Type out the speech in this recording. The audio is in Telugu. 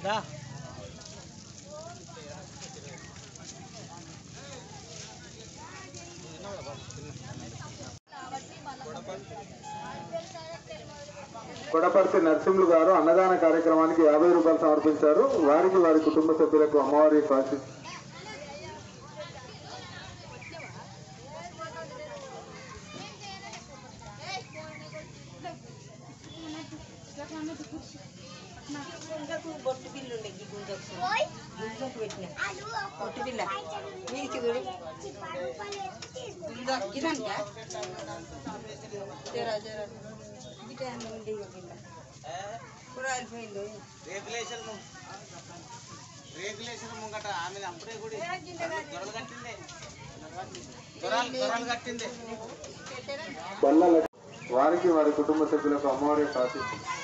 కొడపర్తి నరసింహులు గారు అన్నదాన కార్యక్రమానికి 50 రూపాయలు సమర్పించారు. వారికి వారి కుటుంబ సభ్యులకు అమ్మవారి ఆశీస్సులు. బొట్టు బిల్లు గుంజకు పెట్టిన బొట్టు బిల్ల మీకు ఇదంట జరా జరా కూరగాయలు రెగ్యులేషన్ ముంగట ఆమె అప్పుడే కూడా వారికి వారి కుటుంబ సభ్యులకు అమ్మవారి ఆశీస్సులు.